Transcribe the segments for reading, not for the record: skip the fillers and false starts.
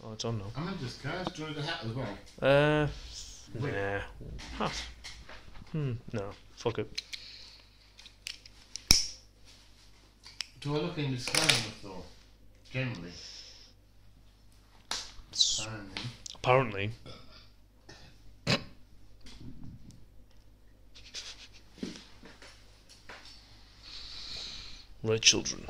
I don't know. I'm into cars. Do you want a hat as well? Nah. Hat. No. Fuck it. Do I look in the sky enough though? Generally. Apparently. Right, children.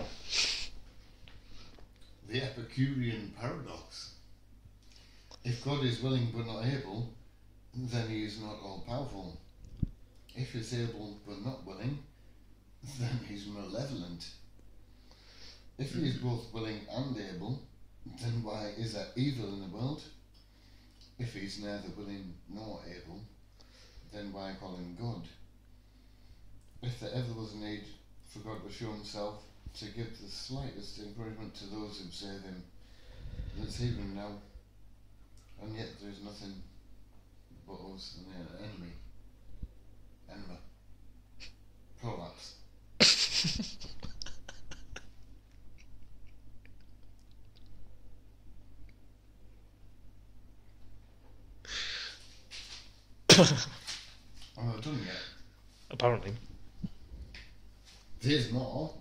The Epicurean paradox. If God is willing but not able, then he is not all powerful. If he is able but not willing, then he's malevolent. If he is both willing and able, then why is there evil in the world? If he's neither willing nor able, then why call him God? If there ever was a need for God to show himself, to give the slightest encouragement to those who serve him, let's save him now. And yet there is nothing but us and the enemy. Enema. Prolapse. I'm not done yet. Apparently. There's more.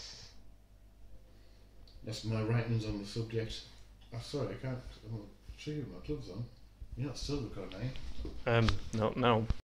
That's my writings on the subject. I'm sorry, I can't. I'm not sure you have my gloves on. You're not still recording, eh? No.